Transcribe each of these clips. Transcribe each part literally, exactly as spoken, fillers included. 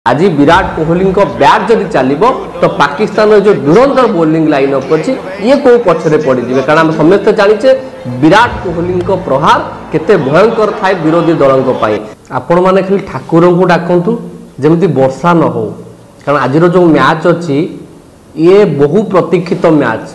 आज विराट कोहली बैट जदि चलो तो पाकिस्तान जो दुरंतर बोलिंग लाइन अप अच्छी ये कौ पछरे पड़े कारण आम समस्ते जाचे विराट कोहली प्रहार केते भयंकर थाए विरोधी दल आपण मैंने खाली ठाकुर को डाकतु जमी वर्षा न हो कारण आज जो मैच अच्छी ये बहु प्रतीक्षित मैच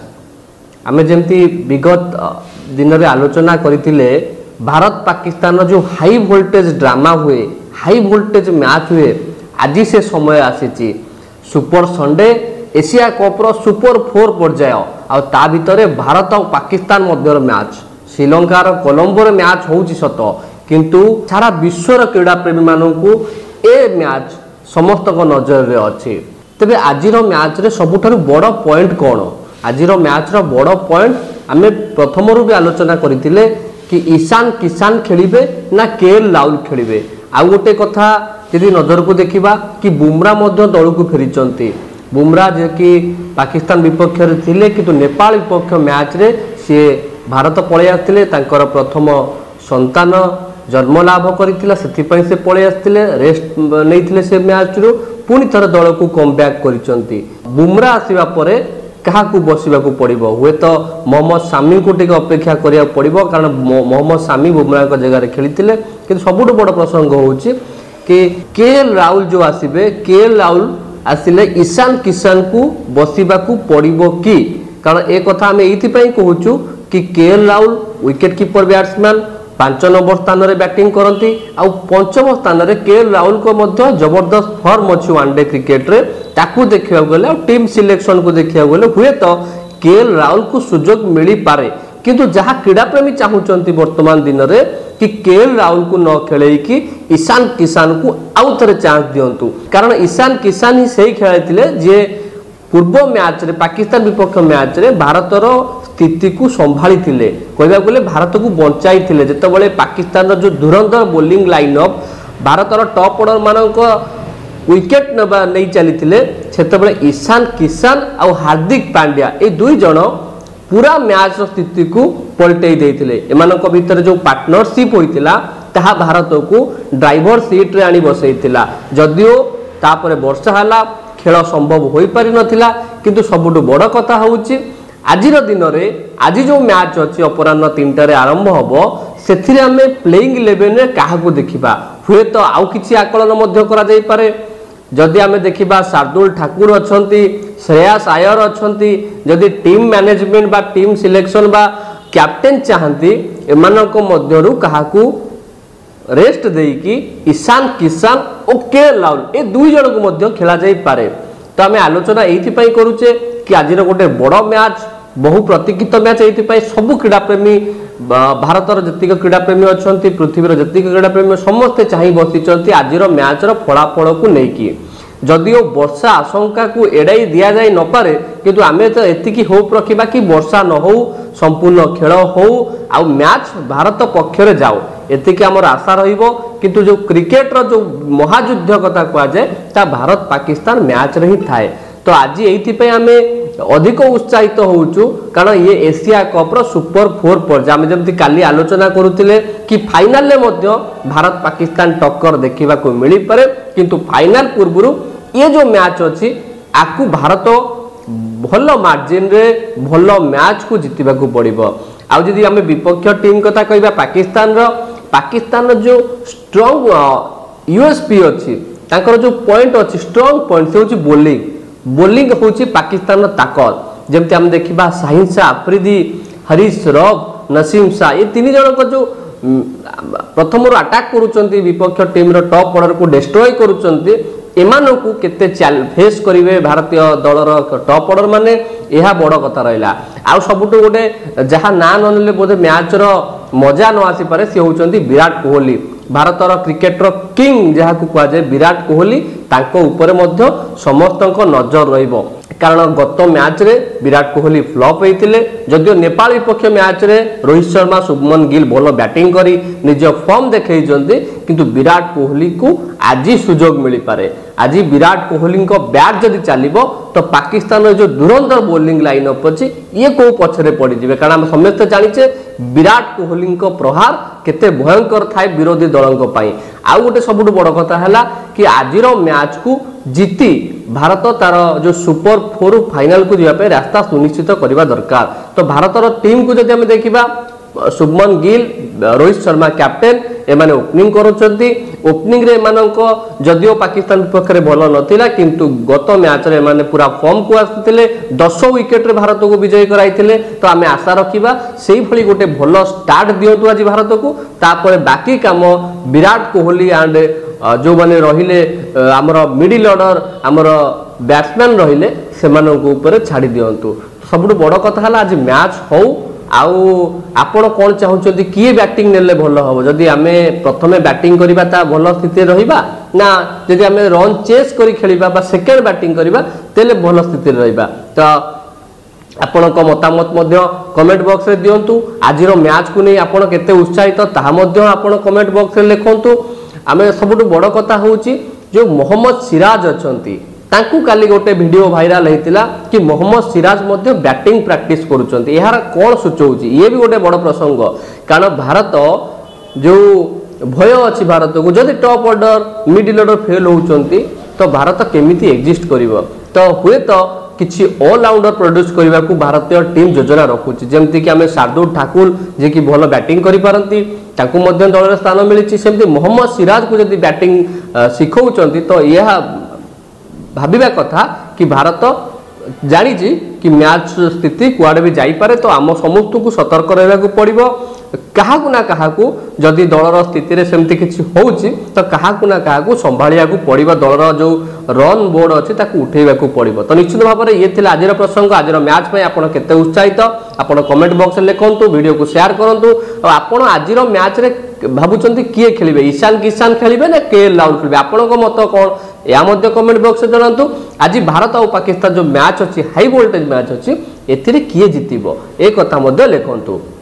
आम जमी विगत दिन में आलोचना करते भारत पाकिस्तान जो हाई वोल्टेज ड्रामा हुए हाई वोल्टेज मैच हुए आज से समय आसी सुपर संडे एशिया कप्र सुपर फोर पर्याय आ ता भितर भारत और पाकिस्तान मध्य मैच श्रीलंकार कोलंबोर मैच होउची सत किंतु सारा विश्वर क्रीड़ा प्रेमी मानू ए मैच समस्त नजर रे अच्छी तेबे आज मैच रे सबुठारु बड़ पॉइंट कौन आज मैच रो बड़ पॉइंट आमे प्रथम भी आलोचना करथिले कि ईशान किसान खेलिबे ना केएल राहुल खेलिबे आ गोटे कथा यदि नजर को देखा कि बुमरा दल को फेरी बुमरा जे कि पाकिस्तान विपक्ष थे कि नेपाल विपक्ष मैच रे सी भारत पलि आसते प्रथम संतान जन्म लाभ करथिला सेथिपई से पलि आसते रेस्ट नहीं से मैच रु पुणी थर दल को कम बैक करिसंती बुमरा आसीबा परे क्या बसवा पड़ो हुए तो मोहम्मद सामी को टे अपेक्षा करा पड़ो कारण मोहम्मद सामी बुमरा जगह खेली कि सबुठ बड़ प्रसंग होची कि केएल राहुल जो आसबे केएल राहुल आसिले ईशान किसान को बसवा पड़ो कि कारण एक कथा आम ये कहूँ कि K L Rahul wicket keeper batsman पांच नंबर स्थान में बैटिंग करती आउ पंचम स्थान में केएल राहुल को मध्य जबरदस्त फॉर्म अच्छी वनडे क्रिकेट रे ताकू देखा गले टीम सिलेक्शन को देखा गले हुए तो केएल राहुल को सुजोग मिल पारे किंतु जहाँ क्रीड़ा प्रेमी चाहूँगी वर्तमान दिन में कि केएल राहुल को न खेल कि ईशान किसान को आउ थे चांस दिंतु कारण ईशान किसान ही सही खेलते जे पूर्व मैच रे पाकिस्तान विपक्ष मैच रे भारतर स्थिति को संभाली थिले कहबा गले भारत को बंचाई थिले जेतेबेले पाकिस्तान जो धुरंधर बोलिंग लाइनअप भारतर टॉप ऑर्डर मानक विकेट नबा नहीं चली सेतेबेले ईशान किसान और हार्दिक पांड्या ये दुई जन पूरा मैच स्थिति को पलटई देथिले एमानक भीतर जो पार्टनरशिप होइतिला ताहा भारत को ड्राइवर सीट रे आनी बसैतिला जदियो तापरे वर्षा हला खेल संभव हो पारि नथिला किंतु सबुठु बड़ कथा होउची आजिर दिन में आज जो मैच अच्छी अपराह्न तीन टारे आरंभ हम से आम प्लेइंग इलेवेन क्या देखा हुए तो आउ कि आकलन करे जदि आम देखा शार्दुल ठाकुर अच्छा श्रेयस आयर अच्छा जदि टीम मैनेजमेंट बा टीम सिलेक्शन बा कैप्टेन चाहती एमानक मध्यरु काहाकू रेस्ट देकी ईशान किसान और केएल राहुल ए दुई जन को मध्य खेला जाई पारे तो आम आलोचना ये करुचे कि आज गोटे बड़ मैच बहु प्रतीक्षित मैच ये सबू क्रीड़ा प्रेमी भारतर जी क्रीड़ा प्रेमी अच्छा पृथ्वीर जी क्रीड़ा प्रेमी समस्ते चाह बसी आज मैच फलाफल को लेकिन जदिओ वर्षा आशंका को एड़ाई दि जाए न पारे किंतु आमे तो एतिकी होप रखिबा कि वर्षा न हो संपूर्ण खेल हो आ मैच भारत पक्षरे जाओ एतिकी आमर आशा रहिबो किंतु जो क्रिकेट रो जो महायुद्ध कथा कहा जाए ता भारत पाकिस्तान मैच रे ही थाए तो आज ये आम अधिक उत्साहित होचु कारण ये एशिया कप्र सुपर फोर पर्याय आम जमी काली आलोचना करुले कि फाइनाल में मध्य भारत पाकिस्तान टक्कर देखा को मिल पारे किंतु फाइनाल पूर्व ये जो मैच अच्छी आपको भारत भल मार्जिन रे भल मैच को जितवा को पड़ो आउ जदि आम विपक्ष टीम कथा कहबा पाकिस्तान रो पाकिस्तान जो स्ट्रॉन्ग यूएसपी अच्छी तांकर जो पॉइंट अच्छी स्ट्रॉन्ग पॉइंट से होची बोलिंग बोलिंग होची पाकिस्तान ताकत जमती आम देखा शाहीन शाह अफरीदी हरीश रफ नसीम शाह ये तीन जन को जो प्रथम अटैक करुँच विपक्ष टीम टॉप ऑर्डर को डिस्ट्रॉय करुँच एमानकु केते फेस करेंगे भारतीय दलर टॉप ऑर्डर माने यह बड़ कथा रहा आउ सबुठु गोटे जहाँ ना नले बोधे मैच रो मजा न आसी पारे सी होउचंती विराट कोहली भारतर क्रिकेटर किंग जहाँ को कहा जाए विराट कोहली तांको ऊपर मध्य समस्तक नजर रहिबो कारण गत मैच रे विराट कोहली फ्लॉप होते जदियो नेपाल विपक्ष मैच रे रोहित शर्मा शुभमन गिल भल बैटिंग करी निज फॉर्म देखते किंतु विराट कोहली को आज सुजोग मिल पारे आज विराट कोहली बैट जदि चलो तो पाकिस्तान जो धुरंधर बोलिंग लाइन अप अच्छी ये कौ पछरे पड़े कारण आम समस्ते जाचे विराट कोहली प्रहार केते भयंकर थाए विरोधी दल आउ गोटे सबुठ बड़ कथा है कि आज मैच को जीति भारत तार जो सुपर फोर फाइनल को जावाई रास्ता सुनिश्चित करने दरकार। तो भारतर टीम को जब आम देखा शुभमन गिल रोहित शर्मा कैप्टेन एमाने ओपनिंग करुछंती ओपनिंग रे एमानको जदियो पाकिस्तान पक्षरे भल नथिला किंतु गत मैच रे एमाने पूरा फॉर्म को आसिथिले दस विकेट रे भारत को विजय कराइथिले। तो आमे आशा रखिबा सेही भली गोटे भल स्टार्ट दियंतु आज भारत को तापर बाकी काम विराट कोहली एंड जो माने रहिले हमर मिडिल ऑर्डर हमर बैट्समैन रहिले सेमानक ऊपर छाड़ी दियंतु। सबुठ बड़ कथा हला आज मैच हो आउ आपण कौन चाहते किए बैटिंग नेले भल हम जदि आम प्रथम बैटिंग करवा ता भल स्थिति रहिबा ना जदि आम रन चेस करी खेलिबा बा सेकेंड बैटिंग करवा तेले भल स्थिति रहिबा। तो आपण को मतामत मध्य कमेंट बॉक्स रे दियंतु। आज मैच को नहीं आपण केते उत्साहित ताहा मध्य आपण कमेंट बॉक्स रे लिखंतु। आमे सबुठ बड़ कथा होउची जो मोहम्मद सिराज अछंती तांकू काली गोटे वीडियो वायरल होता कि मोहम्मद सिराज मध्य बैटिंग प्रैक्टिस करुँच यार कौन सूचौची ये भी गोटे बड़ प्रसंग कारण भारत जो भय अच्छी भारत को जदि top order middle order fail होती तो भारत केमिति एग्जिस्ट करिवो। तो हुए तो किसी ऑलराउंडर प्रोड्यूस करने को भारतीय टीम योजना रखुची जमती कि आम शार्दुल ठाकुर जी की भल बैटिंग करिपारंती ताकू मध्य दल में स्थान मिली सेमती मोहम्मद सिराज को जदि बैटिंग शिखौचंती तो यह भाविबा कथा कि भारत जानी कि मैच स्थिति कुआडे भी जाइपारे। तो आम समस्त को सतर्क रहा पड़ो क्या ना क्या जदि दलर स्थिति सेमती किसी होउची तो क्या ना क्या संभालिया पड़ो दलर जो रन बोर्ड अच्छी उठेबा पड़ो। तो निश्चित भाव में ये आज प्रसंग आज मैच में आपड़ केते उत्साहित आपड़ कमेंट बॉक्स में लिखंतु वीडियो को शेयर करूँ और आपड़ आज मैच रे भावुं किए खेलिबे ईशान किशान खेलिबे ना के एल राहुल खेलिबे आपण मत कौन या मध्य कमेंट बॉक्स में जनातु। आज भारत और पाकिस्तान जो मैच अच्छी हाई वोल्टेज मैच अच्छी एथिरे किए जितिबो ए कथा मध्य लिखंतु।